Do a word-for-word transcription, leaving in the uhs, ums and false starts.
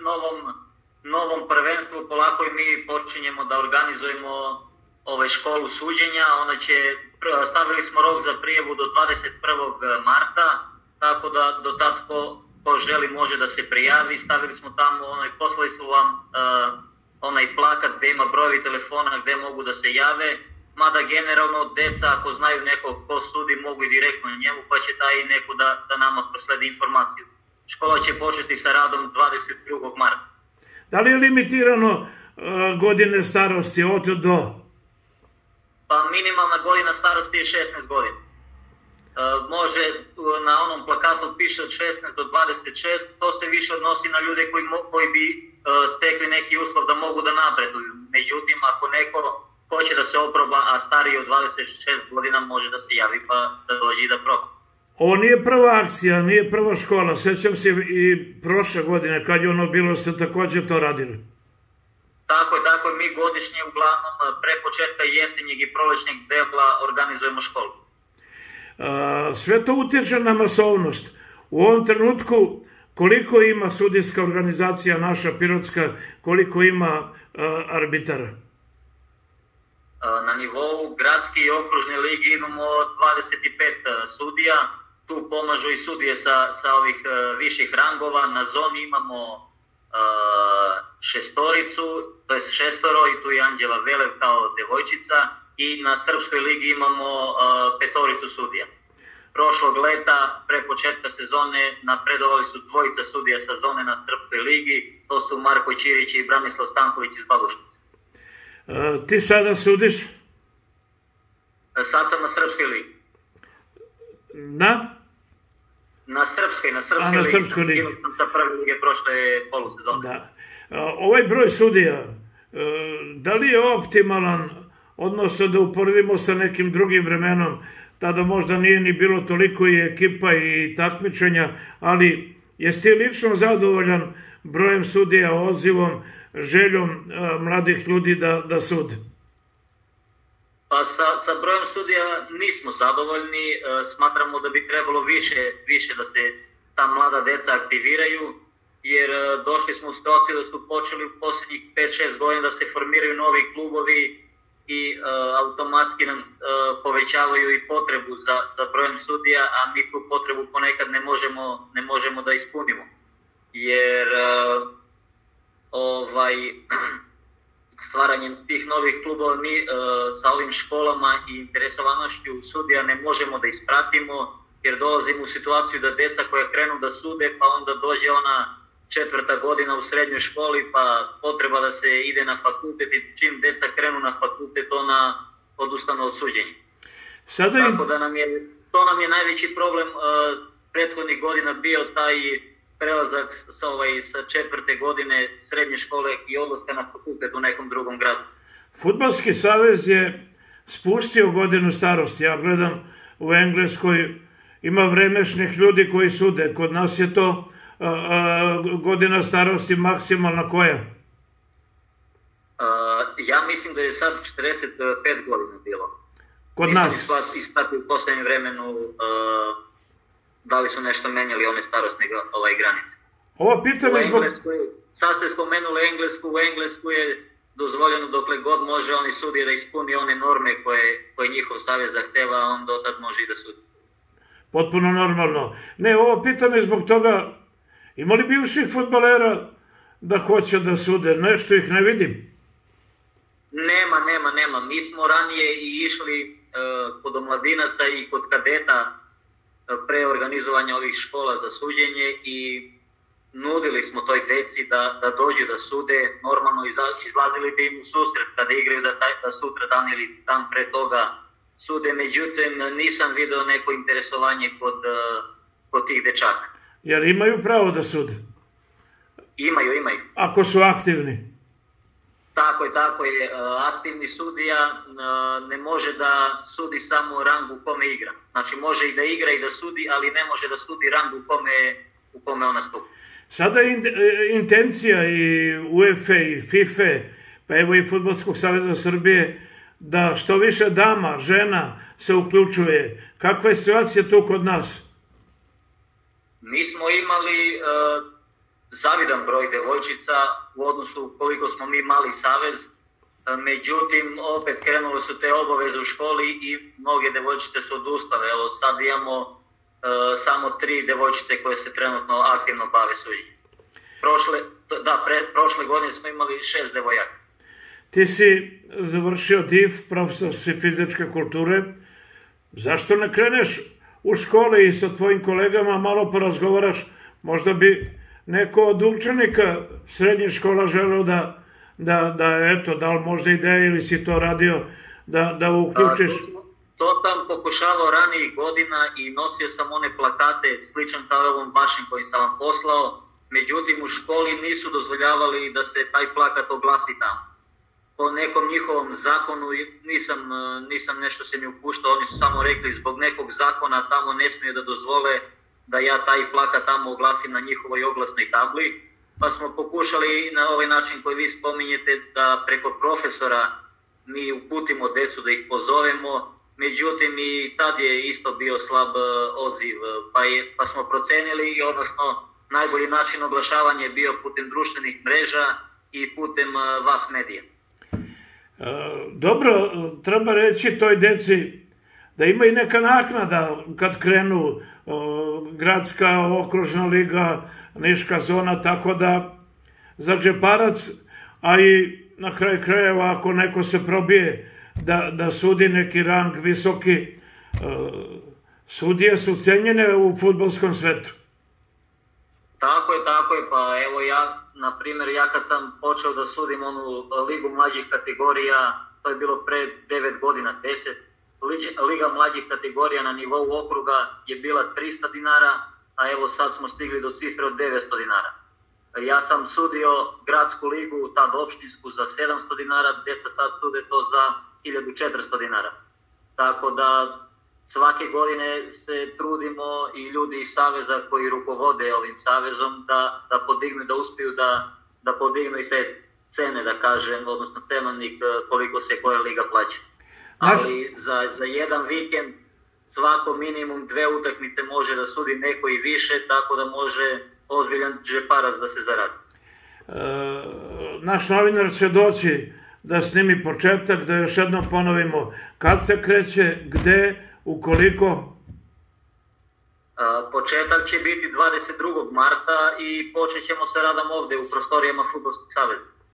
novom prvenstvu polako i mi počinjemo da organizujemo ovaj školu suđenja. Ona će, stavili smo rok za prijavu do dvadeset prvog marta, tako da do tad ko, ko želi može da se prijavi. Stavili smo tamo, onaj, poslali su vam uh, onaj plakat gde ima brojevi telefona gde mogu da se jave, mada generalno deca ako znaju nekog ko sudi mogu i direktno njemu, pa će taj neko da, da nama prosledi informaciju. Škola će početi sa radom dvadeset drugog marta. Da li je limitirano uh, godine starosti od do? Pa minimalna godina starosti je šesnaest godina. Uh, može, na onom plakatu piše od šesnaest do dvadeset šest, to se više odnosi na ljude koji, mo, koji bi uh, stekli neki uslov da mogu da napreduju. Međutim, ako neko hoće da se oproba, a stariji od dvadeset šest godina može da se javi pa da dođe i da proba. Ovo nije prva akcija, nije prva škola. Sećam se i prošle godine kad je ono bilo, ste također to radili. Tako je, tako je. Mi godišnje uglavnom pre početka jesenjeg i prolećnjeg dela organizujemo školu. A, sve to utječe na masovnost. U ovom trenutku koliko ima sudijska organizacija naša pirotska, koliko ima a, arbitara? Na nivou gradske i okružne lige imamo dvadeset pet sudija, tu pomažu i sudije sa, sa ovih viših rangova, na zoni imamo uh, šestoricu, to je šestoro i tu je Anđela Velev kao devojčica i na srpskoj ligi imamo uh, petoricu sudija. Prošlog leta, pre početka sezone, napredovali su dvojica sudija sa zone na srpskoj ligi, to su Marko Ćirić i Branislav Stanković iz Babušnice. Uh, ti sada sudiš? Sad sam na srpskoj ligi. Na? Na srpskoj, na srpskoj A, na ligi. srpskoj ligi. Skinuo sam sa prve lige prošle polusezone. Da. Uh, ovaj broj sudija, uh, da li je optimalan, odnosno da uporedimo sa nekim drugim vremenom, tada možda nije ni bilo toliko i ekipa i takmičenja, ali jesi ti lično zadovoljan brojem sudija, odzivom, željom a, mladih ljudi da, da sude? Pa sa, sa brojem sudija nismo zadovoljni, e, smatramo da bi trebalo više, više da se ta mlada deca aktiviraju, jer e, došli smo u situaciju da su počeli u posljednjih pet šest godina da se formiraju novi klubovi i e, automatski nam e, povećavaju i potrebu za, za brojem sudija, a mi tu potrebu ponekad ne možemo, ne možemo da ispunimo. Jer e, ovaj, stvaranjem tih novih klubova mi e, sa ovim školama i interesovanošću sudija ne možemo da ispratimo, jer dolazimo u situaciju da deca koja krenu da sude, pa onda dođe ona četvrta godina u srednjoj školi, pa potreba da se ide na fakultet i čim deca krenu na fakultet, ona odustanu od suđenja. Sada je... Tako da nam je, to nam je najveći problem e, prethodnih godina bio taj prelazak sa, ovaj, sa četvrte godine srednje škole i odlaska na fakultet u nekom drugom gradu. Fudbalski savez je spustio godinu starosti. Ja gledam u Engleskoj, ima vremešnih ljudi koji sude. Kod nas je to a, a, godina starosti maksimalna koja? A, ja mislim da je sad četrdeset pet godina bilo. Kod Nisam nas? Nisam ispratio u poslednjem vremenu a, da li su nešto menjali one starostne ovaj, granice. Ovo pitanje zbog... Sad ste spomenuli Englesku, u Englesku je dozvoljeno dokle god može oni sudije da ispuni one norme koje, koje njihov savez zahteva, a on dotad može i da sudi. Potpuno normalno. Ne, ovo pitam je zbog toga, ima li bivših fudbalera da hoće da sude? Nešto ih ne vidim. Nema, nema, nema. Mi smo ranije i išli uh, kod omladinaca i kod kadeta pre organizovanja ovih škola za suđenje i nudili smo toj deci da, da dođu da sude, normalno izlazili bi im u susret kada igraju da, taj, da sutra dan ili dan pre toga sude, međutim nisam video neko interesovanje kod, kod tih dečaka. Jer imaju pravo da sude? Imaju, imaju. Ako su aktivni? Tako je, tako je. Aktivni sudija ne može da sudi samo rangu u kome igra. Znači može i da igra i da sudi, ali ne može da sudi rangu u kome, u kome ona stupa. Sada je intencija i U E F A i FIFA, pa evo i Fudbalskog saveza Srbije, da što više dama, žena se uključuje. Kakva je situacija tu kod nas? Mi smo imali uh, zavidan broj devojčica u odnosu koliko smo mi mali savez. Međutim, opet krenule su te obaveze u školi i mnoge devojčice su odustale. Evo, sad imamo uh, samo tri devojčice koje se trenutno aktivno bave suđenjem. Prošle, da, pre, prošle godine smo imali šest devojaka. Ti si završio D I F, profesor si fizičke kulture. Zašto ne kreneš u škole i sa tvojim kolegama malo porazgovaraš? Možda bi neko od učenika srednje škola želeo da Da, da, eto, da li možda ideja ili si to radio, da, da uključiš? To, to sam pokušavao ranijih godina i nosio sam one plakate sličan kao ovom vašem koji sam vam poslao, međutim u školi nisu dozvoljavali da se taj plakat oglasi tamo. Po nekom njihovom zakonu nisam, nisam nešto se mi upuštao, oni su samo rekli zbog nekog zakona tamo ne smiju da dozvole da ja taj plakat tamo oglasim na njihovoj oglasnoj tabli. Pa smo pokušali na ovaj način koji vi spominjete da preko profesora mi uputimo decu da ih pozovemo, međutim i tad je isto bio slab odziv, pa, je, pa smo procenili, odnosno najbolji način oglašavanja je bio putem društvenih mreža i putem vas medija. Dobro, treba reći toj deci da ima i neka naknada kad krenu gradska, okružna liga, niška zona, tako da za džeparac, a i na kraj krajeva ako neko se probije da, da sudi neki rang visoki, sudije su cenjene u fudbalskom svetu. Tako je, tako je, pa evo ja, na primjer, ja kad sam počeo da sudim onu ligu mlađih kategorija, to je bilo pre devet godina, deset, liga mlađih kategorija na nivou okruga je bila trista dinara, a evo sad smo stigli do cifre od devetsto dinara. Ja sam sudio gradsku ligu, tad opštinsku, za sedamsto dinara, djeca sad sude to za hiljadu četiristo dinara. Tako da svake godine se trudimo i ljudi iz saveza koji rukovode ovim savezom da, da podignu, da uspiju da, da podignu i te cene, da kažem, odnosno cenovnik koliko se koja liga plaća. Ali za, za jedan vikend svako minimum dve utakmice može da sudi neko i više, tako da može ozbiljan džeparac da se zaradi. E, naš novinar će doći da snimi početak, da još jednom ponovimo kad se kreće, gde, ukoliko? A, početak će biti dvadeset drugog marta i počet ćemo sa radom ovde u prostorijama Fudbalskog saveza.